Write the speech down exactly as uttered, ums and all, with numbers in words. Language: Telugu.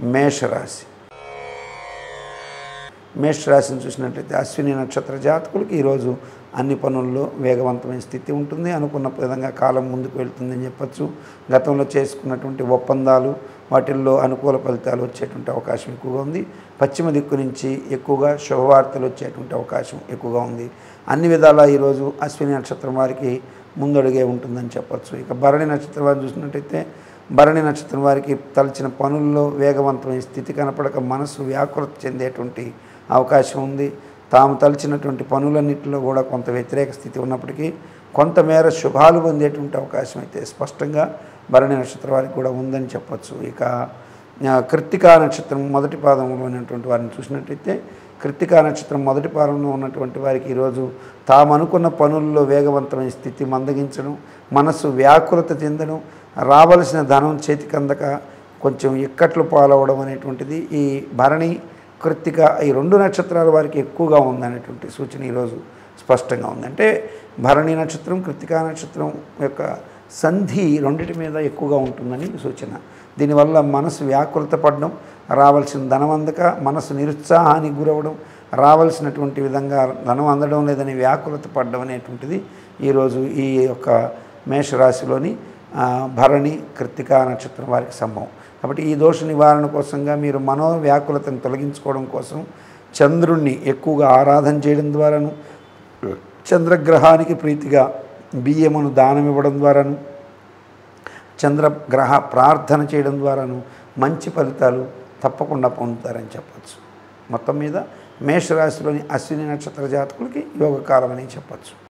మేషరాశి. మేషరాశిని చూసినట్లయితే అశ్విని నక్షత్ర జాతకులకి ఈరోజు అన్ని పనుల్లో వేగవంతమైన స్థితి ఉంటుంది. అనుకున్న విధంగా కాలం ముందుకు వెళ్తుందని చెప్పచ్చు. గతంలో చేసుకున్నటువంటి ఒప్పందాలు వాటిల్లో అనుకూల ఫలితాలు వచ్చేటువంటి అవకాశం ఎక్కువగా ఉంది. పశ్చిమ దిక్కు నుంచి ఎక్కువగా శుభవార్తలు వచ్చేటువంటి అవకాశం ఎక్కువగా ఉంది. అన్ని విధాలా ఈరోజు అశ్విని నక్షత్రం వారికి ముందడుగే ఉంటుందని చెప్పచ్చు. ఇక భరణి నక్షత్రం వారిని చూసినట్టయితే భరణి నక్షత్రం వారికి తలచిన పనుల్లో వేగవంతమైన స్థితి కనపడక మనసు వ్యాకులత చెందేటువంటి అవకాశం ఉంది. తాము తలచినటువంటి పనులన్నింటిలో కూడా కొంత వ్యతిరేక స్థితి ఉన్నప్పటికీ కొంతమేర శుభాలు పొందేటువంటి అవకాశం అయితే స్పష్టంగా భరణి నక్షత్రం వారికి కూడా ఉందని చెప్పచ్చు. ఇక కృత్తికా నక్షత్రం మొదటి పాదంలో ఉన్నటువంటి వారిని చూసినట్టయితే కృత్తికా నక్షత్రం మొదటి పాదంలో ఉన్నటువంటి వారికి ఈరోజు తాము అనుకున్న పనుల్లో వేగవంతమైన స్థితి మందగించడం, మనసు వ్యాకులత చెందడం, రావలసిన ధనం చేతికి అందక కొంచెం ఇక్కట్లు పాలవడం అనేటువంటిది ఈ భరణి కృత్తిక ఈ రెండు నక్షత్రాల వారికి ఎక్కువగా ఉందనేటువంటి సూచన ఈరోజు స్పష్టంగా ఉంది. అంటే భరణి నక్షత్రం కృత్తికా నక్షత్రం యొక్క సంధి రెండిటి మీద ఎక్కువగా ఉంటుందని సూచన. దీనివల్ల మనసు వ్యాకులత పడడం, రావాల్సిన ధనం అందక మనసు నిరుత్సాహానికి గురవడం, రావాల్సినటువంటి విధంగా ధనం అందడం లేదని వ్యాకులత పడడం అనేటువంటిది ఈరోజు ఈ యొక్క మేషరాశిలోని భరణి కృత్తికా నక్షత్రం వారికి సంభవం. కాబట్టి ఈ దోష నివారణ కోసంగా మీరు మనోవ్యాకులతను తొలగించుకోవడం కోసం చంద్రుణ్ణి ఎక్కువగా ఆరాధన చేయడం ద్వారాను, చంద్రగ్రహానికి ప్రీతిగా బియ్యమును దానం ఇవ్వడం ద్వారాను, చంద్రగ్రహ ప్రార్థన చేయడం ద్వారాను మంచి ఫలితాలు తప్పకుండా పొందుతారని చెప్పచ్చు. మొత్తం మీద మేషరాశిలోని అశ్విని నక్షత్ర జాతకులకి యోగకాలం అని చెప్పచ్చు.